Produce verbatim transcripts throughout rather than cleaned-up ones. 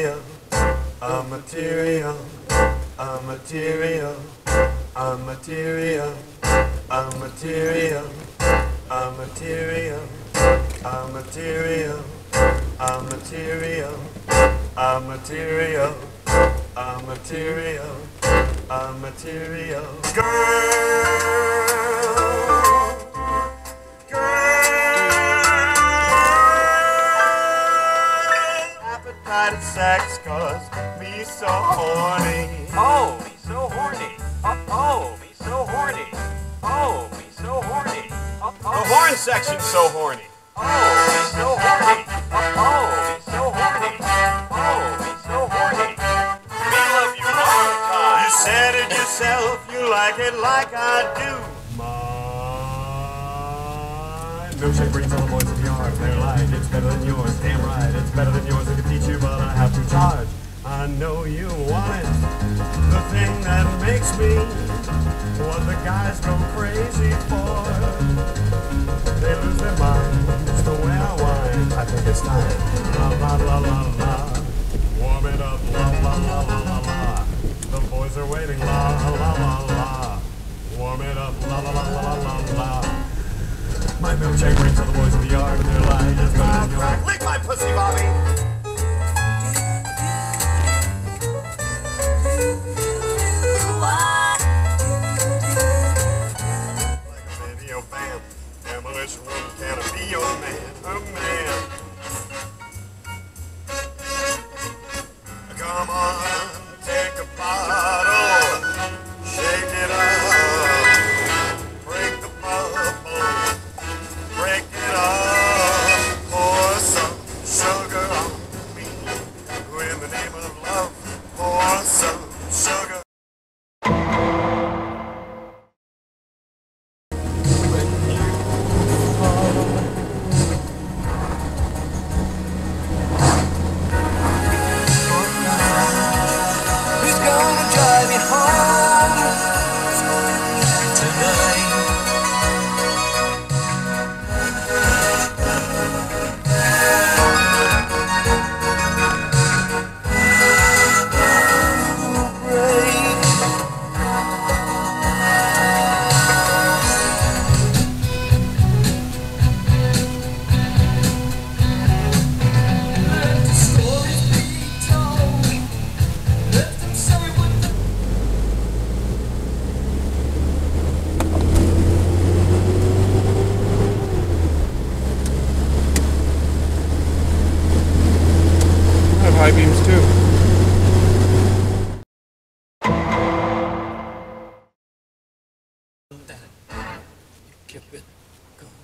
material, a material, a material, a material, a material, a material, a material, a material, a material, a material, a material girl, girl. Appetite of sex cause me so horny. Oh, me so horny. Oh, oh, me so horny. Oh, me so horny. Oh, oh. The horn section's so horny. Oh, me so horny. Oh, oh, me so horny. Oh, me so horny. Me love you all the time. You said it yourself, you like it like I do. My milkshake brings all the boys to the yard. They're like, it's better than yours. Damn right, it's better than yours. I can teach you, but I have to charge. I know you want it. The thing that makes me what the guys go crazy for. They lose their minds the way I whine. I think it's time. La la la la la. Warm it up. La la la la la la. The boys are waiting. La la la la. Warm it up. La la la la la la. My milkshake brings all the boys to the yard and they're like, it's better than yours. Lick my pussy, Bobby. Demolition room, can I be your man, oh man? Come on, take a bottle, shake it up, break the bubble, break it up, pour some sugar on me, in the name of love, pour some sugar. High beams too. Keep it going.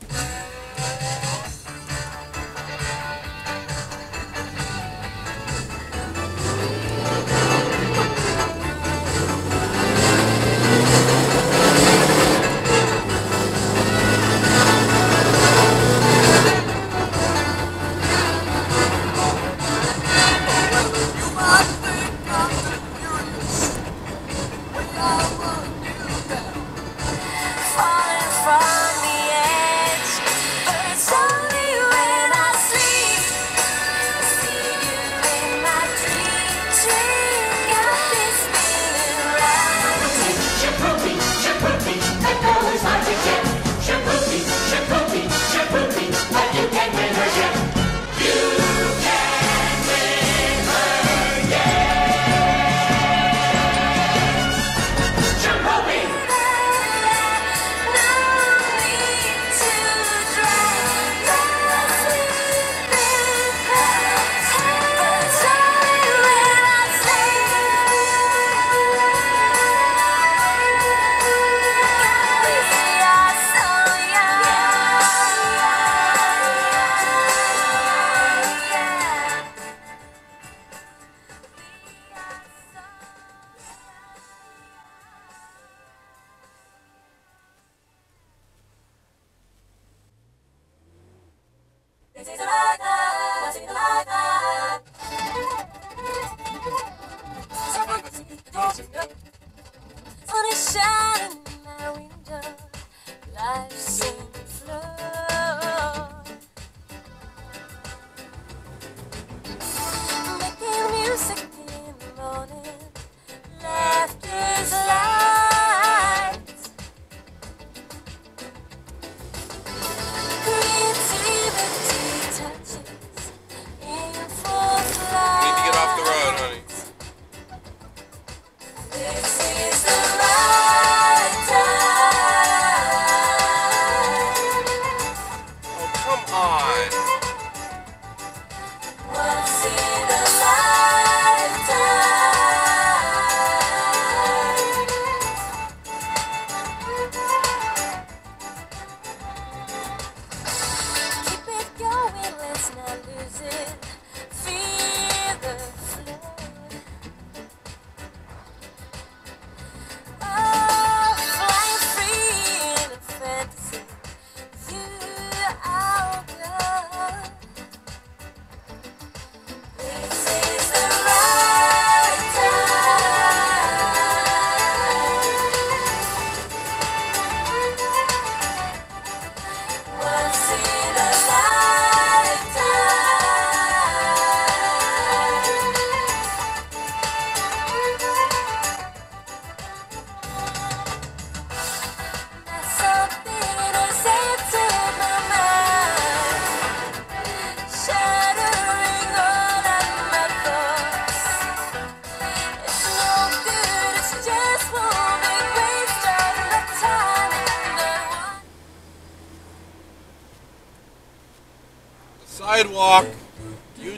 sidewalk. You...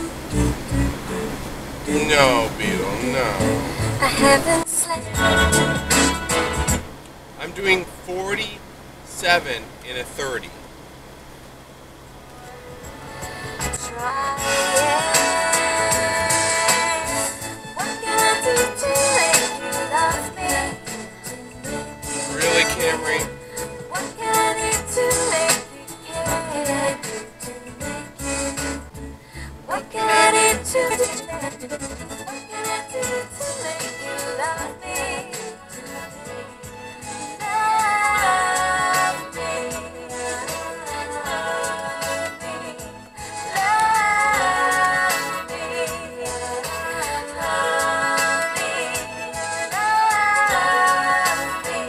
No, Beetle, no. I haven't slept. I'm doing forty-seven in a thirty. Really, Camry? What can I do to make you care? What can I do to What can I do to make you love me? Love me, love me, love me, love me, love me.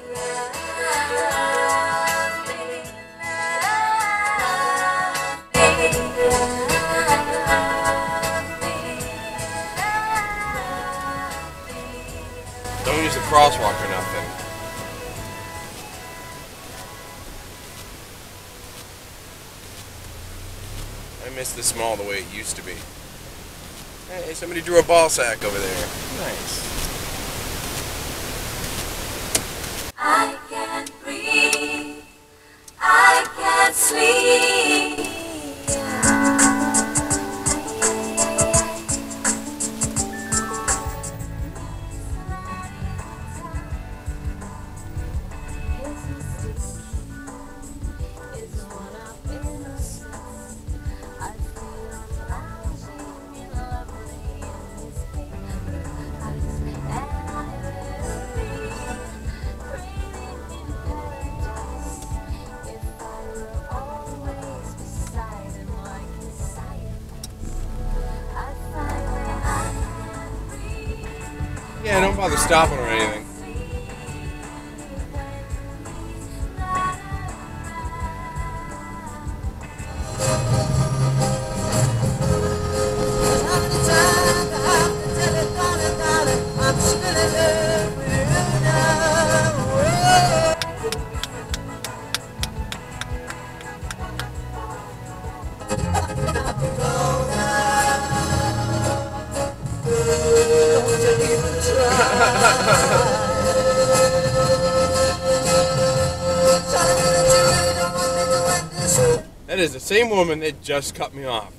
Don't use the crosswalk or nothing. I miss the small the way it used to be. Hey, somebody drew a ball sack over there. Nice. I can't breathe, I can't sleep. Yeah, don't bother stopping or anything. That is the same woman that just cut me off.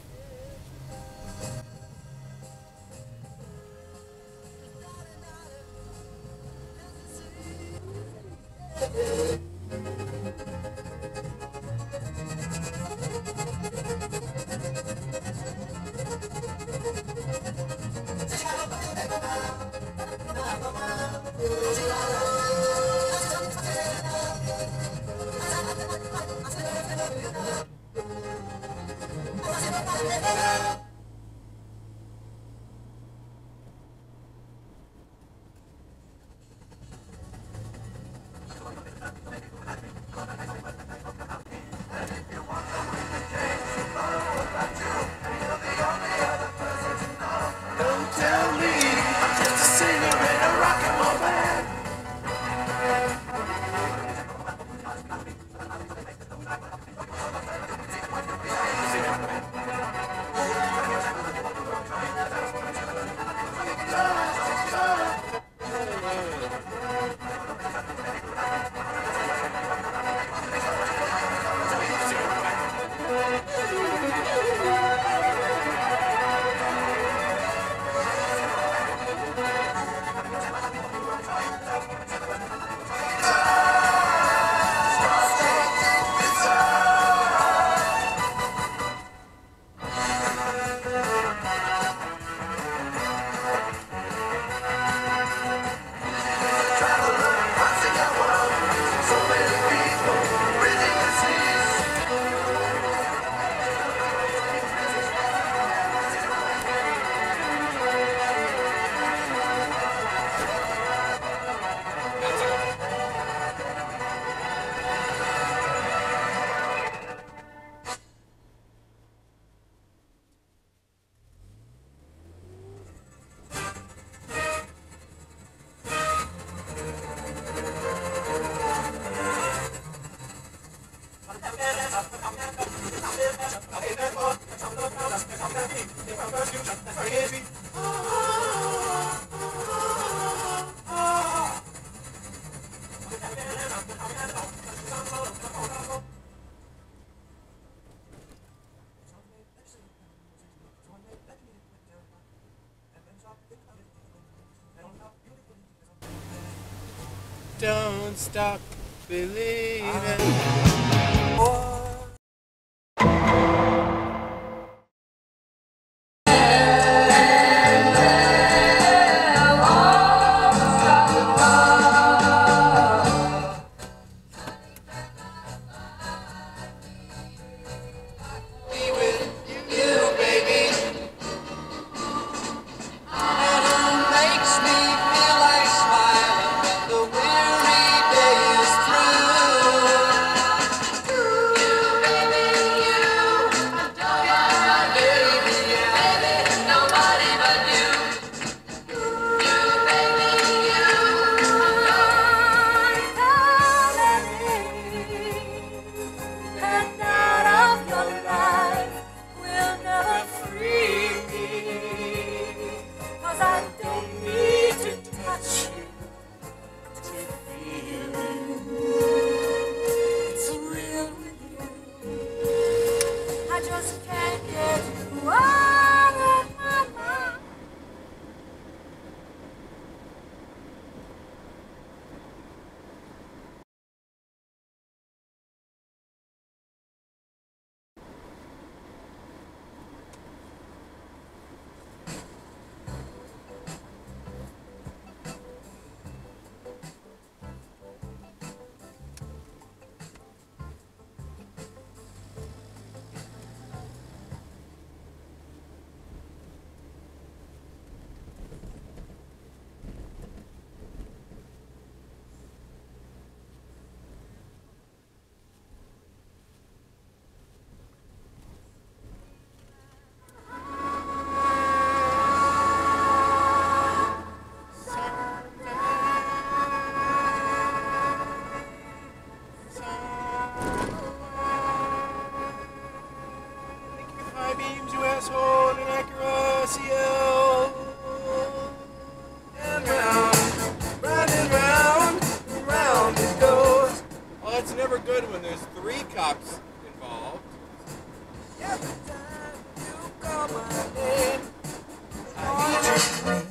baby. Don't stop believing. Cops involved. Every time you call my name, I need you.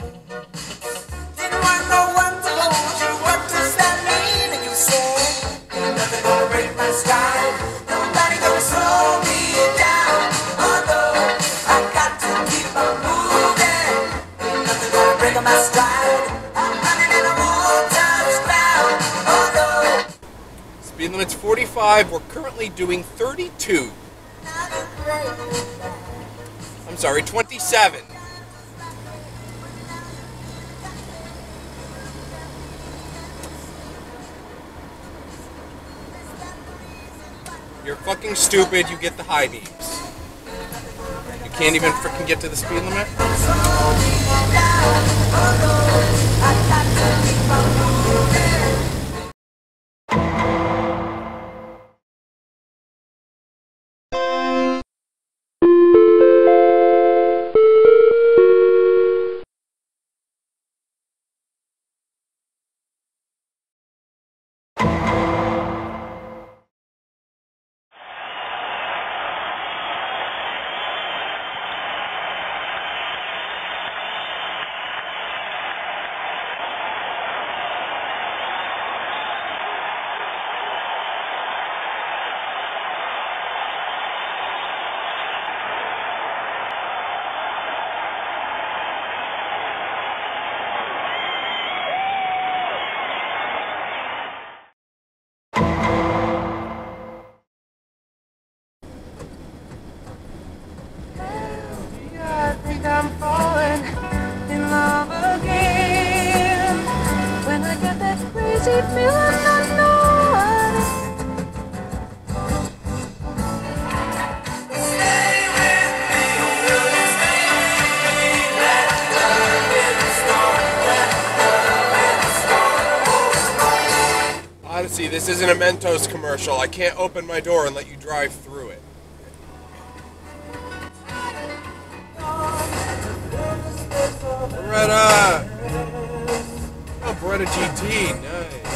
Didn't want no one to hold you. What does that mean? And you said, ain't nothing gonna break my stride. Nobody gonna slow me down. Although I got to keep on moving, ain't nothing gonna break my stride. I'm running in a full-time crowd. Although Speed limit's forty-five. We're currently doing thirty-two. I'm sorry, twenty-seven. You're fucking stupid. You get the high beams. You can't even freaking get to the speed limit. I'm falling in love again. When I get that crazy feeling, I know stay with me. Will you stay with me? Let love in the storm. Let love in the storm. Odyssey, this isn't a Mentos commercial. I can't open my door and let you drive through it. Beretta! Oh, Beretta G T, nice.